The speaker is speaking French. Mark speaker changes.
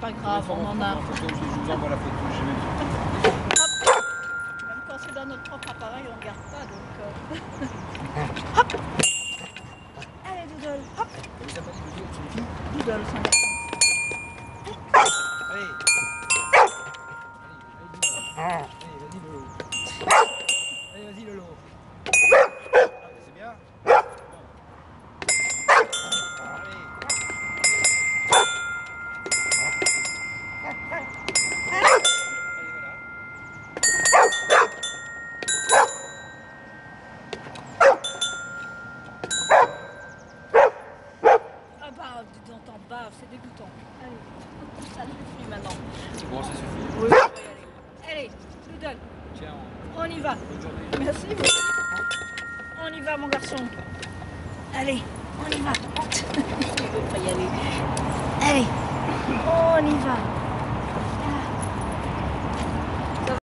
Speaker 1: pas grave, on en a.
Speaker 2: Je vous envoie la photo, j'ai même
Speaker 1: Même quand c'est dans notre propre appareil, on ne regarde pas, donc... Hop. Allez, Doodle, hop. Doodle, c'est un garçon.
Speaker 2: Allez. Allez, vas-y, Lolo. Allez, vas-y, Lolo. C'est bien.
Speaker 1: Ah bah, dis donc, t'en baves, c'est dégoûtant. Allez, ça suffit maintenant.
Speaker 2: C'est bon, ça suffit.
Speaker 1: Oui, on va y aller. Allez, Doodle,
Speaker 2: Tiens,
Speaker 1: on y va.
Speaker 2: bonne journée.
Speaker 1: Merci. On y va, mon garçon. Allez, on y va. Il veut pas y aller. Allez, on y va.